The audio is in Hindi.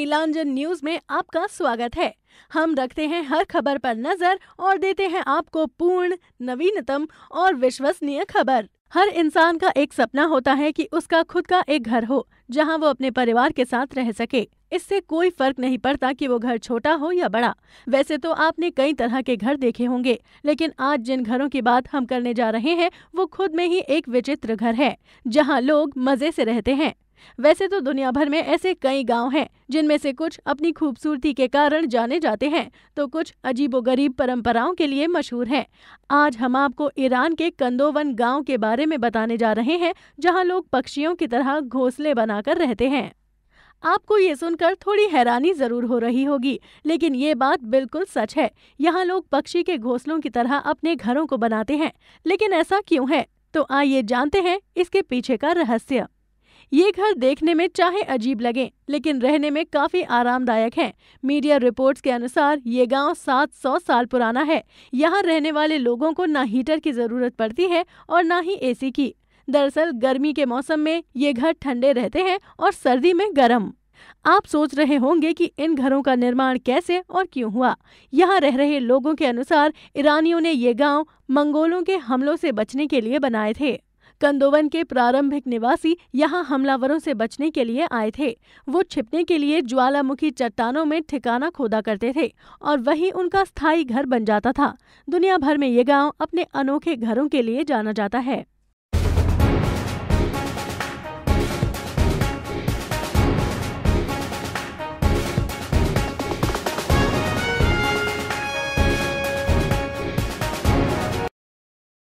नीलांजन न्यूज में आपका स्वागत है। हम रखते हैं हर खबर पर नजर और देते हैं आपको पूर्ण, नवीनतम और विश्वसनीय खबर। हर इंसान का एक सपना होता है कि उसका खुद का एक घर हो जहां वो अपने परिवार के साथ रह सके। इससे कोई फर्क नहीं पड़ता कि वो घर छोटा हो या बड़ा। वैसे तो आपने कई तरह के घर देखे होंगे, लेकिन आज जिन घरों की बात हम करने जा रहे हैं वो खुद में ही एक विचित्र घर है जहां लोग मजे से रहते हैं। वैसे तो दुनिया भर में ऐसे कई गांव हैं जिनमें से कुछ अपनी खूबसूरती के कारण जाने जाते हैं तो कुछ अजीबोगरीब परंपराओं के लिए मशहूर हैं। आज हम आपको ईरान के कंदोवन गांव के बारे में बताने जा रहे हैं जहां लोग पक्षियों की तरह घोंसले बनाकर रहते हैं। आपको ये सुनकर थोड़ी हैरानी जरूर हो रही होगी, लेकिन ये बात बिल्कुल सच है। यहाँ लोग पक्षी के घोंसलों की तरह अपने घरों को बनाते हैं। लेकिन ऐसा क्यों है? तो आइए जानते हैं इसके पीछे का रहस्य। ये घर देखने में चाहे अजीब लगे, लेकिन रहने में काफी आरामदायक है। मीडिया रिपोर्ट्स के अनुसार ये गांव 700 साल पुराना है। यहाँ रहने वाले लोगों को ना हीटर की जरूरत पड़ती है और ना ही एसी की। दरअसल गर्मी के मौसम में ये घर ठंडे रहते हैं और सर्दी में गर्म। आप सोच रहे होंगे कि इन घरों का निर्माण कैसे और क्यों हुआ। यहाँ रह रहे लोगों के अनुसार ईरानियों ने ये गांव मंगोलों के हमलों से बचने के लिए बनाए थे। कंदोवन के प्रारंभिक निवासी यहाँ हमलावरों से बचने के लिए आए थे। वो छिपने के लिए ज्वालामुखी चट्टानों में ठिकाना खोदा करते थे और वही उनका स्थायी घर बन जाता था। दुनिया भर में ये गांव अपने अनोखे घरों के लिए जाना जाता है।